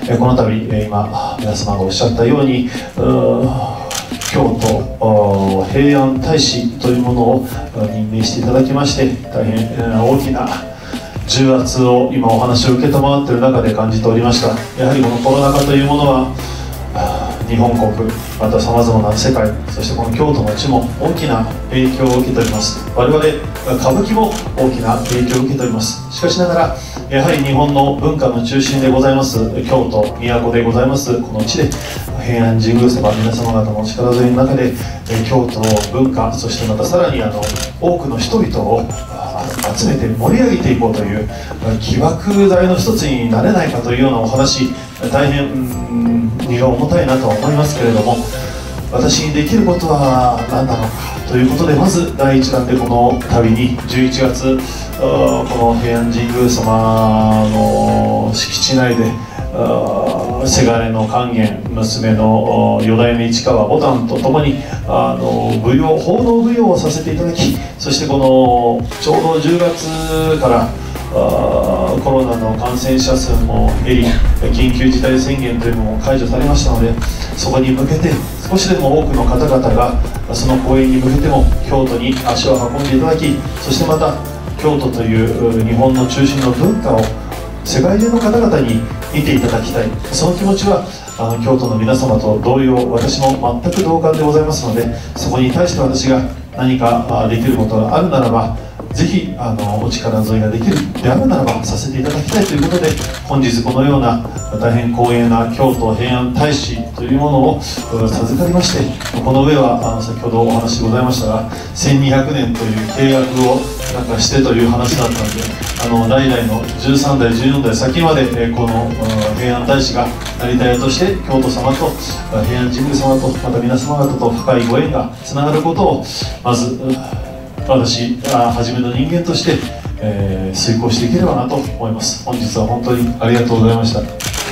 この度、今皆様がおっしゃったように京都平安大使というものを任命していただきまして、大変大きな重圧を今お話を受けたまわっている中で感じておりました。やはりこのコロナ禍というものは日本国、またさまざまな世界、そしてこの京都の地も大きな影響を受けております。我々歌舞伎も大きな影響を受けております。しかしながらやはり日本の文化の中心でございます京都都でございますこの地で、平安神宮様皆様方のお力添えの中で京都の文化、そしてまたさらに多くの人々を集めて盛り上げていこうという起爆剤の一つになれないかというようなお話、大変荷が重たいなとは思いますけれども、私にできることは何なのかということで、まず第一弾でこの旅に11月この平安神宮様の敷地内でせがれの勸玄、娘の四代目市川ぼたんとともに奉納舞踊をさせていただき、そしてこのちょうど10月からコロナの感染者数も減り、緊急事態宣言というのも解除されましたので、そこに向けて少しでも多くの方々がその公演に向けても京都に足を運んでいただき、そしてまた京都という日本の中心の文化を世界中の方々に見ていただきたい、その気持ちは京都の皆様と同様、私も全く同感でございますので、そこに対して私が何かできることがあるならば、ぜひお力添えができるであるならばさせていただきたいということで、本日このような大変光栄な京都平安大使というものを授かりまして、この上は先ほどお話ございましたが1200年という契約をなんかしてという話だったので、代々の13代14代先までこの平安大使が成田屋として京都様と平安神宮様とまた皆様方と深いご縁がつながることをまず私はじめの人間として、遂行していければなと思います。本日は本当にありがとうございました。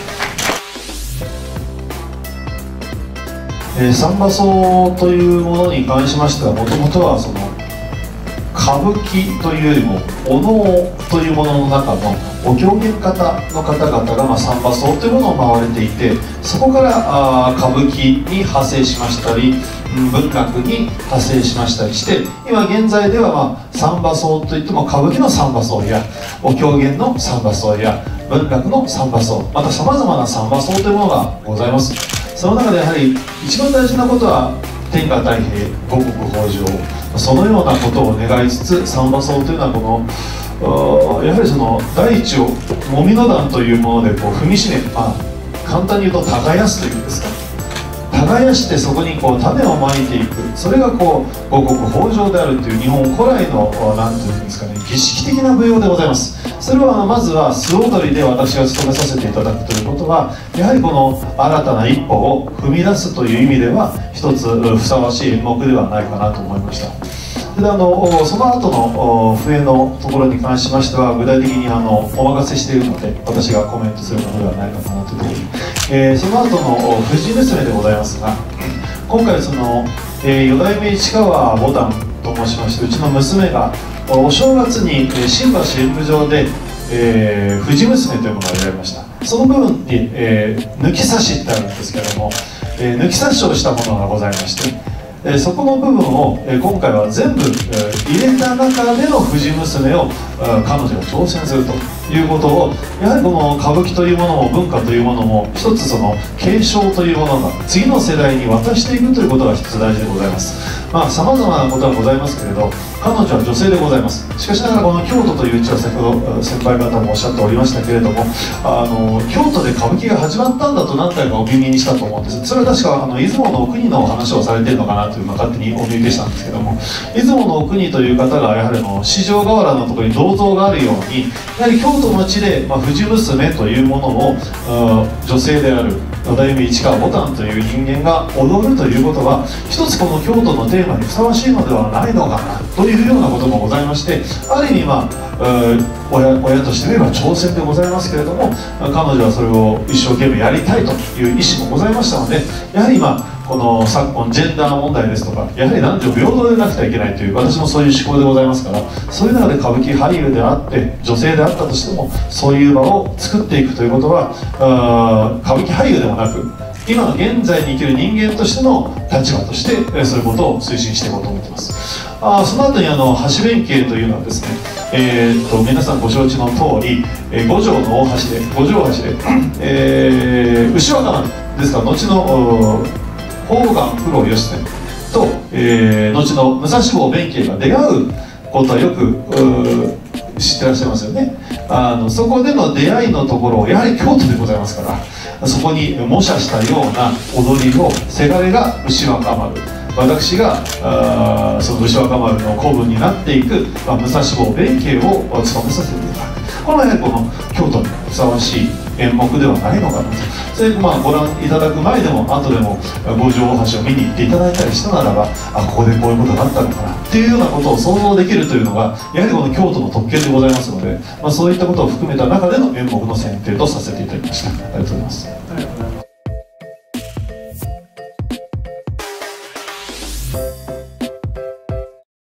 三馬荘というものに関しましては、もともとはその歌舞伎というよりもお能というものの中のお狂言方の方々が三馬荘というものを回れていて、そこから歌舞伎に派生しましたり文学に派生しましたりして、今現在では三馬荘といっても歌舞伎の三馬荘やお狂言の三馬荘や文学の三馬荘、またさまざまな三馬荘というものがございます。その中でやはり一番大事なことは天下太平五穀豊穣、そのようなことを願いつつ、三馬荘というのはこのやはりその大地をもみの段というもので踏みしめ、簡単に言うと耕すというんですか、耕してそこに種をまいていく、それが五穀豊穣であるという日本古来の何ていうんですかね、儀式的な舞踊でございます。それはまずは素踊りで私が務めさせていただくということは、やはりこの新たな一歩を踏み出すという意味では一つふさわしい演目ではないかなと思いました。でその後の笛のところに関しましては、具体的にお任せしているので私がコメントすることではないかなというところに、その後の藤娘でございますが、今回その四代目市川ぼたんと申しまして、うちの娘がお正月に新橋演舞場で藤娘というものをやりました。その部分に抜き差しってあるんですけども、抜き差しをしたものがございまして、そこの部分を今回は全部入れた中での藤娘を彼女が挑戦するということを、やはりこの歌舞伎というものも文化というものも一つその継承というものが次の世代に渡していくということが一つ大事でございます。さまざまなことはございますけれど、彼女は女性でございます。しかしながらこの京都という地は先ほど先輩方もおっしゃっておりましたけれども、京都で歌舞伎が始まったんだと何回かお耳にしたと思うんです。それは確か出雲のお国のお話をされているのかなという勝手にお見受けしたんですけども、出雲のお国という方がやはり四条河原のところに銅像があるように、やはり京都の地で、藤娘というものを女性である四代目市川ぼたんという人間が踊るということは、一つこの京都のテーマにふさわしいのではないのかなというようなこともございまして、ある意味親としてみれば挑戦でございますけれども、彼女はそれを一生懸命やりたいという意思もございましたので、やはりこの昨今ジェンダー問題ですとか、やはり男女平等でなくてはいけないという、私もそういう思考でございますから、そういう中で歌舞伎俳優であって女性であったとしても、そういう場を作っていくということは、歌舞伎俳優でもなく、今の現在に生きる人間としての立場として、そういうことを推進していこうと思っています。その後に橋弁慶というのはですね、皆さんご承知の通り、五条の大橋で、五条橋で、牛若丸ですから、後の宝願九郎義経と、後の武蔵坊弁慶が出会うことはよく知ってらっしゃいますよね。そこでの出会いのところ、やはり京都でございますから、そこに模写したような踊りを、せがれが牛若丸、私がその牛若丸の子分になっていく、武蔵坊弁慶を務めさせていただく、これはやはりこの京都にふさわしい演目ではないのかなと。それでご覧いただく前でも後でも五条大橋を見に行っていただいたりしたならば、ここでこういうことがあったのかなっていうようなことを想像できるというのが、やはりこの京都の特権でございますので、そういったことを含めた中での演目の選定とさせていただきました。ありがとうございます。